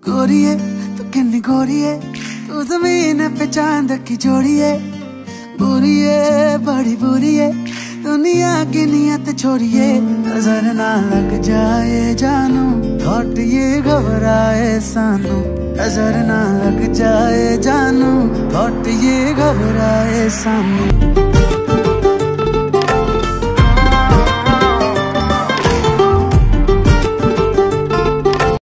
गोरिए तू किन्नी गोरिए, तू जमीन पे चांद की जोड़िए। बुरिए बड़ी बुरिए, दुनिया की नियत छोड़िए। नजर ना लग जाए जानू, थॉट ये घबराए सानू। नजर ना लग जाए जानू, थॉट ये घबराए सानू।